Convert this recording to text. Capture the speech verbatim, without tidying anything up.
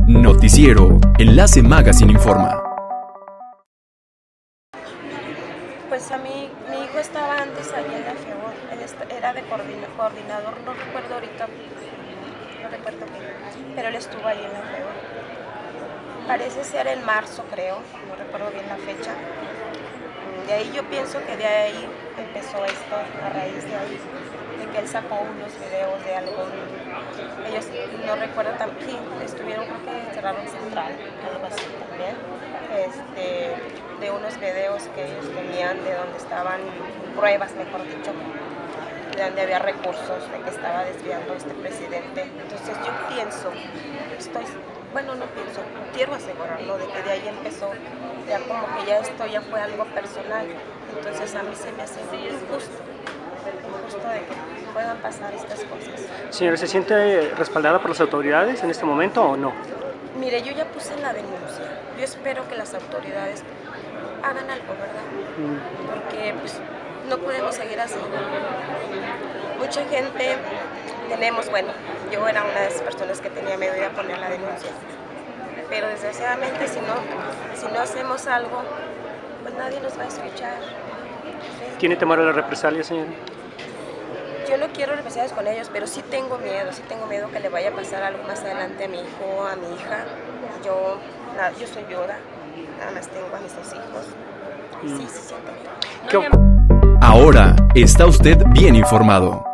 Noticiero Enlace Magazine informa. Pues a mí, mi hijo estaba antes ahí en la FEBOR, él era de coordinador, no recuerdo ahorita, no recuerdo qué, pero él estuvo ahí en la FEBOR. Parece ser en marzo, creo, no recuerdo bien la fecha. De ahí yo pienso que de ahí empezó esto, a raíz de ahí, de que él sacó unos videos de algo. Ellos, no recuerdo también, estuvieron, creo que cerraron Central, algo así también, este, de unos videos que ellos tenían de donde estaban pruebas, mejor dicho, de donde había recursos, de que estaba desviando este presidente. Entonces yo pienso, estoy, bueno, no pienso, quiero asegurarlo de que de ahí empezó, ya como que ya esto ya fue algo personal. Entonces a mí se me hace injusto, injusto de que puedan pasar estas cosas. Señora, ¿se siente respaldada por las autoridades en este momento o no? Mire, yo ya puse la denuncia. Yo espero que las autoridades hagan algo, ¿verdad? Mm. Porque pues, no podemos seguir así. Mucha gente tenemos, bueno, yo era una de esas personas que tenía miedo de poner la denuncia. Pero desgraciadamente si no, si no hacemos algo, pues nadie nos va a escuchar. ¿Sí? ¿Tiene temor a la represalia, señora? Yo no quiero represalias con ellos, pero sí tengo miedo, sí tengo miedo que le vaya a pasar algo más adelante a mi hijo, a mi hija. Yo, nada, yo soy viuda, nada más tengo a mis dos hijos. Y sí, sí siento miedo. Ahora está usted bien informado.